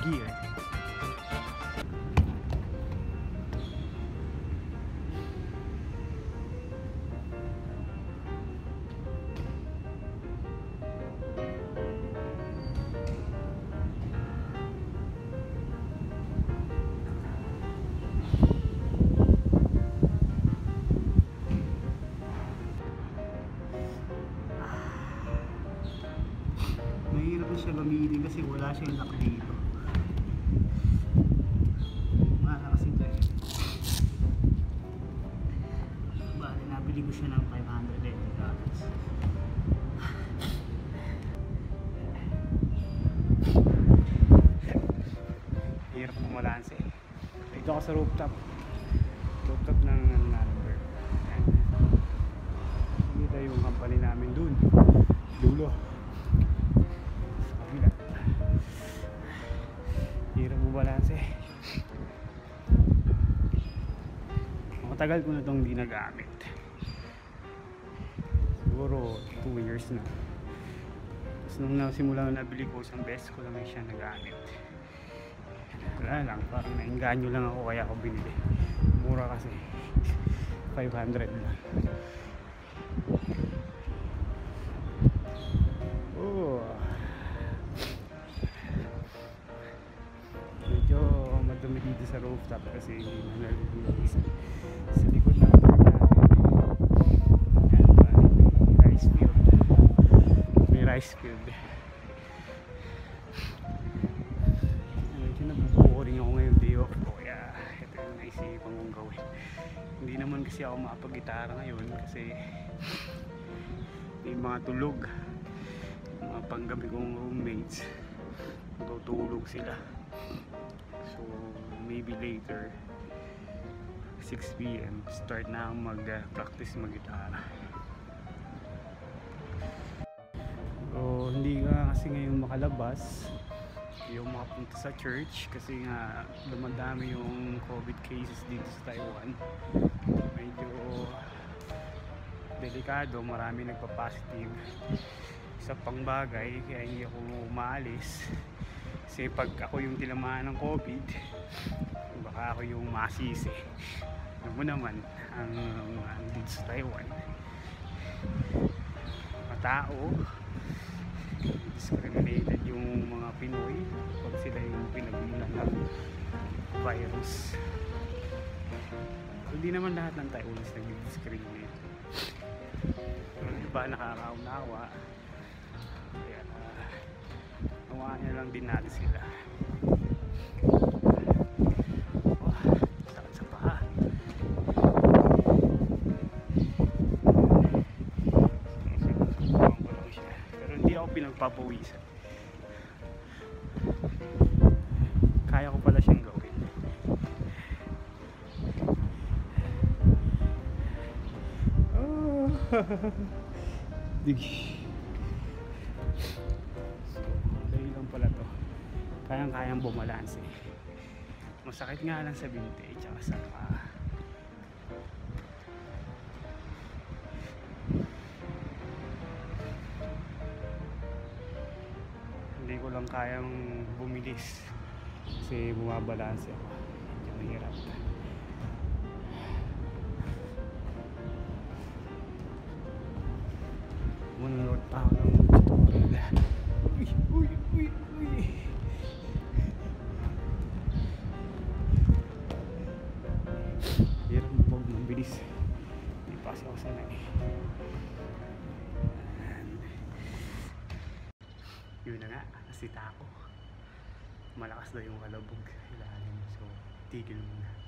gear. Mahirap na siya gamitin kasi wala siyang lock dito. Malakas ito eh. Bale, nabili ko siya ng $580. Hirap bumalanse eh. Dito ako sa rooftop. Rooftop ng Number. Dito yung company namin dun. Dulo. Hirap mo balanse. Matagal ko na itong hindi nagamit. Siguro 2 years na. Tapos nung nasimula na nabili ko, isang beses ko lang siya nagamit. Wala lang, parang nainganyo lang ako kaya ako binili. Mura kasi. 500 na. Oh. Medyo madumi dito sa rooftop kasi hindi na nalilinis. Sa likod na rice field. May rice field. Medyo nabubuoring ako ngayong day off ko kaya ito yung naisipan kong gawin. Hindi naman kasi ako makapag-gitara ngayon kasi may mga tulog. Mga panggabi kong roommates tutulog sila. So maybe later 6 PM start na akong mag-practice mag-gitara. So hindi nga kasi ngayon makalabas yung makapunta sa church kasi nga dumadami yung COVID cases dito sa Taiwan. Medyo delikado, marami nagpa-positive. Isa pang bagay kaya hindi ako umaalis kasi pag ako yung tinamaan ng COVID baka ako yung masisi. Alam mo naman ang dito sa Taiwan mga tao discriminated yung mga Pinoy pag sila yung pinagmulan ng virus. Hindi naman lahat ng Taiwanese nag-discriminate, pero iba nakakaunawa. Kaya nawaan niya lang din natin sila. Sakit sa paa. Sinusubukan ko lang siya. Pero hindi ako pinagpapawisan. Kaya ko pala siyang gawin. Digi. Kayang-kayang bumalanse. Masakit nga lang sa binti tsaka sa paa. Hindi ko lang kayang bumilis kasi bumabalanse ako. Medyo mahirap. Manunod pa ako ng tutorial. Uy! Hirap mo pag mabilis. Hindi pa kasi ako sanay. Yun na nga, nasita ako. Malakas daw yung kalabog ilalim. So, tigil muna.